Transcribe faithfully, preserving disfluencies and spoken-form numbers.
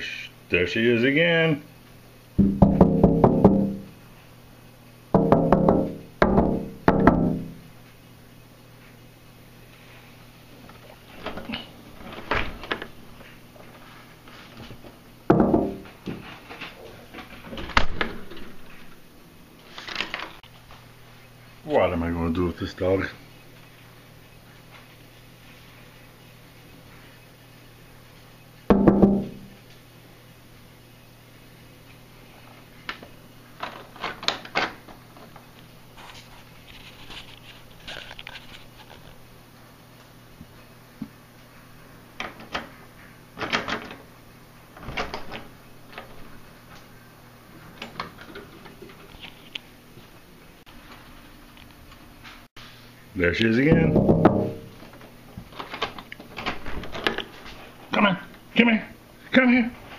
There she, there she is again. What am I going to do with this dog? There she is again. Come on, come here, come here.